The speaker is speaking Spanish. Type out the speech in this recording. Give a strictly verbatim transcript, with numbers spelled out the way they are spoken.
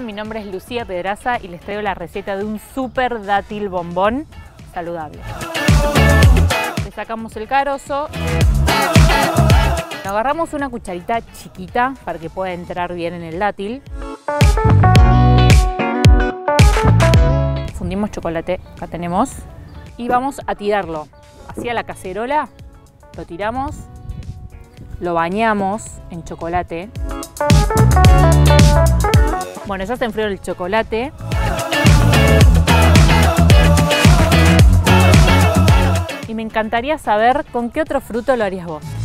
Mi nombre es Lucía Pedraza y les traigo la receta de un super dátil bombón saludable. Le sacamos el carozo, agarramos una cucharita chiquita para que pueda entrar bien en el dátil. Fundimos chocolate, acá tenemos, y vamos a tirarlo hacia la cacerola. Lo tiramos, lo bañamos en chocolate. Bueno, ya se enfrió el chocolate. Y me encantaría saber con qué otro fruto lo harías vos.